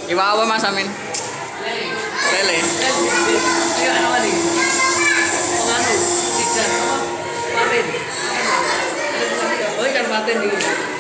Iwak apa Mas Amin? Lele. Ayo apa nih? Penganu, sijan apa? Patin. Oh ikan patin nih.